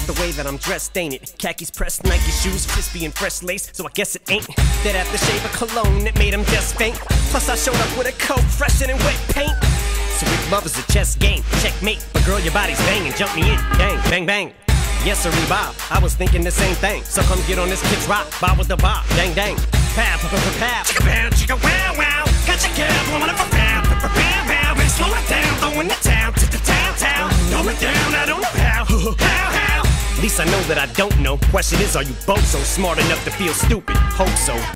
the way that I'm dressed, ain't it? Khakis pressed, Nike shoes, crispy and fresh lace, so I guess it ain't that aftershave of cologne that made him just faint. Plus I showed up with a coat fresher than wet paint. So if love is a chess game, checkmate. But girl, your body's banging, jump me in, bang, bang, bang. Yes, sir, Bob, I was thinking the same thing. So come get on this kid's rock, bob with the bob, dang, dang. Pow, pow, pow, pow. Chicka pow, chicka wow, wow. Got your girl blowing up a pow, pow, pow, pow. And slow it down, throwing the town to the town, town. Throw it down, I don't know how, how, how. At least I know that I don't know. Question is, are you both so smart enough to feel stupid? Hope so.